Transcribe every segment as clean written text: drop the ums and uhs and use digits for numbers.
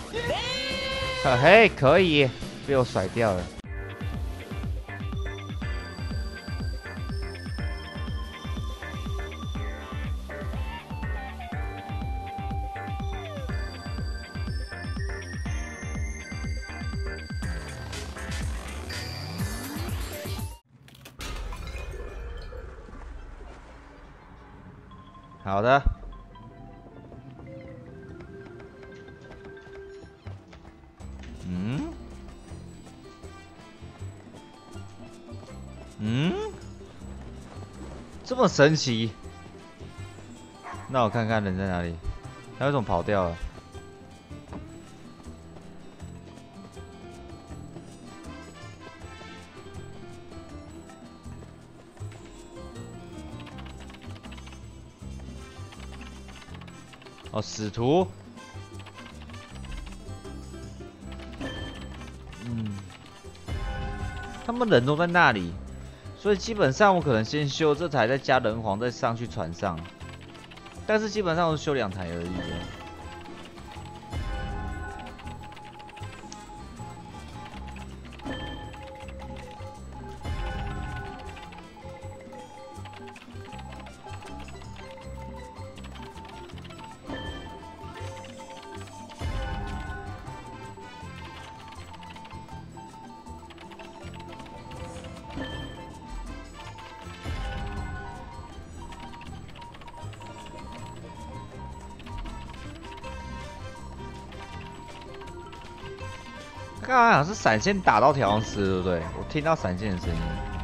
嘿，可以，被我甩掉了。好的。这么神奇？那我看看人在哪里？他为什么跑掉了？哦，使徒。他们人都在那里，所以基本上我可能先修这台，再加人皇，再上去船上。但是基本上我修2台而已。刚刚好像是闪现打到调香师，对不对？我听到闪现的声音。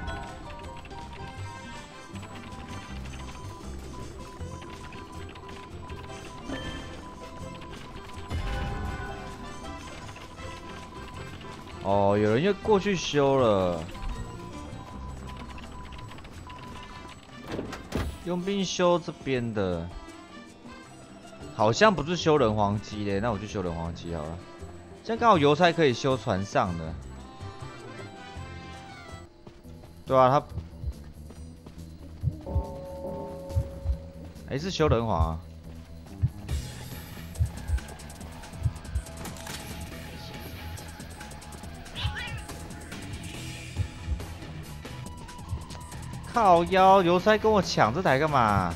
哦，有人又过去修了。佣兵修这边的，好像不是修人皇机嘞，那我就修人皇机好了。这样刚好邮差可以修船上的，对啊，他，是修人皇啊。靠腰，邮差跟我抢这台干嘛？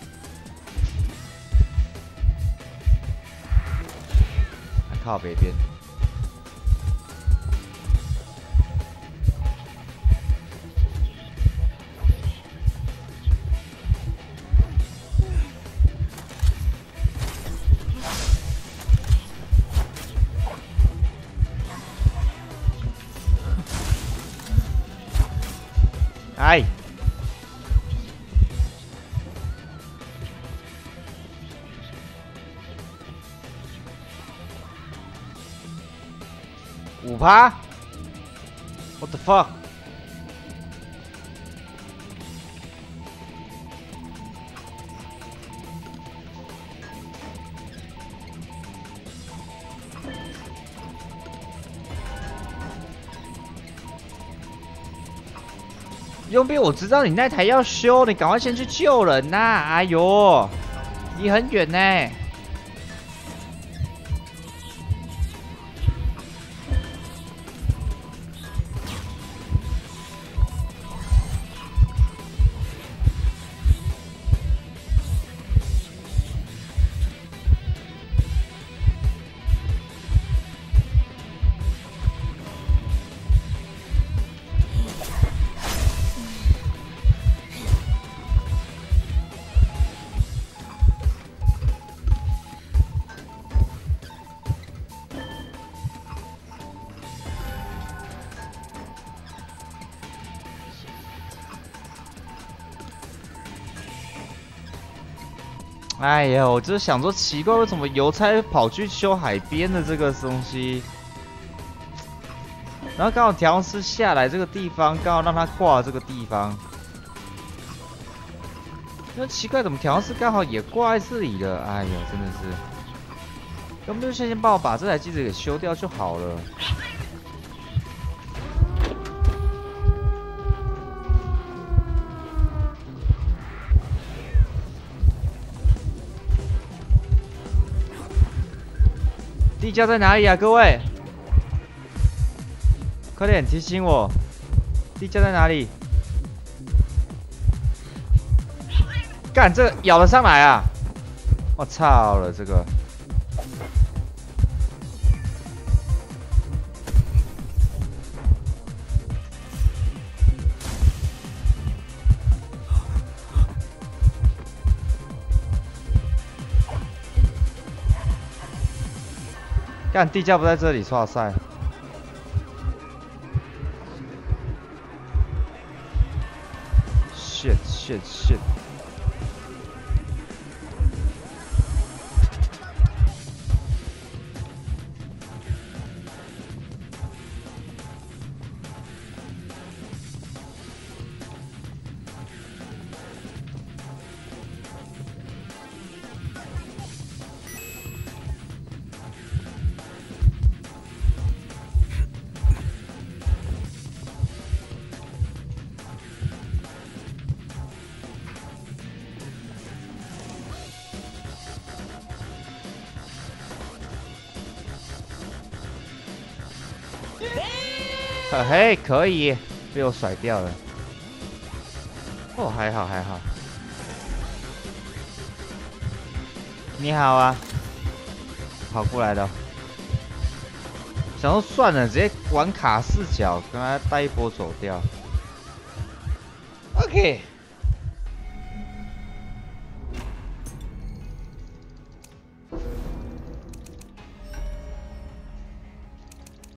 还靠北边。哎，5%？ What the fuck？ 佣兵，我知道你那台要修，你赶快先去救人呐！哎呦，离很远呢。哎呀，我就是想说奇怪，为什么邮差跑去修海边的这个东西？然后刚好调香师下来这个地方，刚好让他挂这个地方。那奇怪，怎么调香师刚好也挂在这里了？哎呀，真的是，要不就先帮我把这台机子给修掉就好了。 地窖在哪里啊，各位？快点提醒我，地窖在哪里？干，这咬得上来啊！我操了，这个。干，地窖不在这里，哇塞！shit。嘿，可以，被我甩掉了。哦，还好。你好啊，跑过来的。想说算了，直接玩卡视角，跟他带一波走掉。OK。